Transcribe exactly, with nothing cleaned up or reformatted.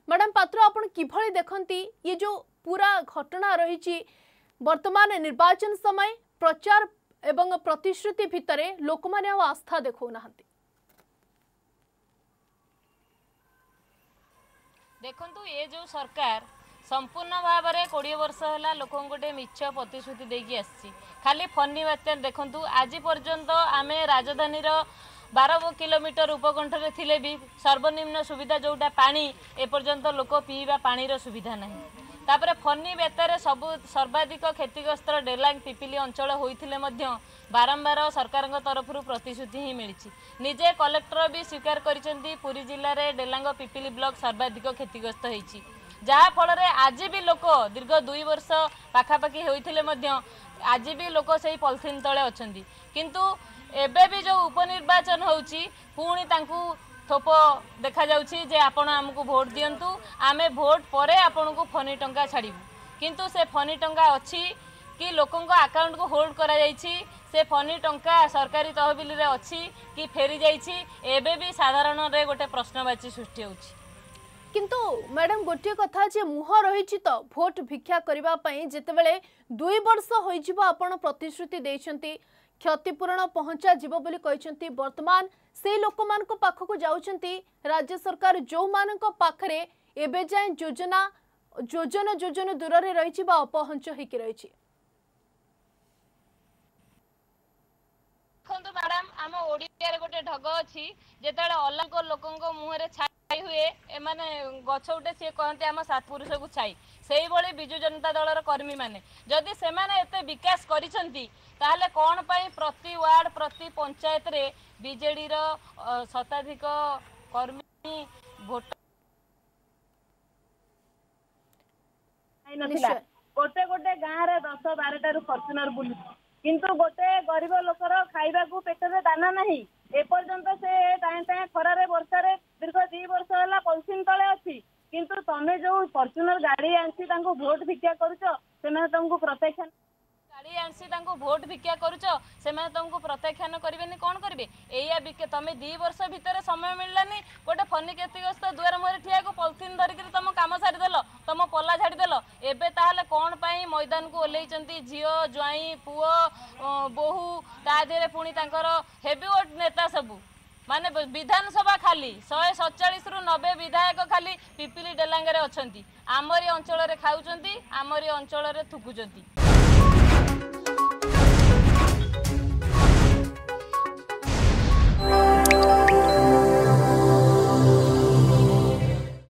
Madam पात्र आपण किभली देखंती ये जो पूरा घटना रही वर्तमान निर्वाचन समय प्रचार एवं प्रतिश्रुति भितरे लोक माने आस्था देखौ नाहंती। देखंतु ये जो सरकार संपूर्ण भाव में कोड़े वर्ष है लोक गोटे मिछ प्रतिश्रुति देकी आसी खाली फनी बात्या देखंतु आज पर्यंत आम राजधानी बारह किलोमीटर उपकंठे थिले भी सर्वनिम्न सुविधा जोटा पानी एपर्यंत लोक पीवा पानीर सुविधा नहीं। तापर फनी बेतार सब सर्वाधिक क्षतिग्रस्त डेलांग पिपिली अंचल होइथिले मध्य बारंबार सरकार तरफ प्रतिश्रुति ही मिली। निजे कलेक्टर भी स्वीकार करिसेंती पुरी जिले में डेलांग पिपिली ब्लॉक सर्वाधिक क्षतिग्रस्त होइछि जहा फल आज भी लोक दीर्घ दुई वर्ष पाखापाखि होइथिले मध्य आज भी लोक से पॉलिथिन तले अछंती किंतु एबे भी जो उपनिर्वाचन होउछि पुणी तांकू थोप देखा जाउछि जे आपण हमकु भोट दियंतु आमे भोट परे आपण को फनी टंका छाड़िबु किंतु से फनी टंका अछि कि लोकों अकाउंट को होल्ड करा जाइछि से फनी टंका सरकारी तहबिल रे अछि कि फेरी जाइछि एबे भी साधारण रे गोटे प्रश्नवाची सृष्टि होउछि। किंतु मैडम गोटे कथा जे मुह रही तो भोट भिक्षा करबा पई जेतेबेले दुई वर्ष होई जिवो आपण प्रतिश्रुति देइछंती क्षतिपूरण पहुंचा जीव बोली कहते वर्तमान से लोक मान पाखक जाउछंती राज्य सरकार जो मान पाखरे एबे जाए योजना योजना योजना दूर रे रही अपहंच होकी रही। देखो मैडम आम ओडिया रे गोटे ढग अछि जेतेले अलग लोकंक मुहरे छाई हुए एमाने गछ उठे सी कहते आम सात पुरुष को छाई से ही विजु जनता दलर कर्मी माने जदि से माने एते विकास करिसंती ताहले कौन पाई प्रति वार्ड प्रति पंचायत रे बीजेडी रो शताधिक कर्मी भोट गोटे गोटे गाँव रे दस बारह फॉर्च्यूनर बुलू किंतु गोटे गरीब लोकर खाइबा को पेटरे दाना नहीं एपर्यंत से ताए ताए खरारे वर्षारे दीर्घ दी वर्ष है पॉलिथिन तले अच्छी किंतु तमे जो फॉर्च्यूनर गाड़ी आंसी तांको भोट भिक्षा करूछ से तुमको प्रोटेक्शन गाड़ी आंसी तांको भोट भिक्षा करूछ से तुमको प्रत्याख्यान करें कौन करेंगे एया तुम दी वर्ष भितर समय मिललानी गोटे फनी क्षतिग्रस्त दुआर मुहर ठिया को पॉलिथिन धरिक तुम कम सारीदेल तुम पला छाड़देल एबे ताहले कौन पाई मैदान को ओल्लैचंती झियो ज्वाई पुओ बोहू ता देहरे पुणी तांकर हेवीवेट नेता सबू माने विधानसभा खाली शहे सतचाश रु नब्बे विधायक खाली पिपिली डेलांगे अच्छा आमरी अंचल खाऊंच आमरी अंचल थुकुंट।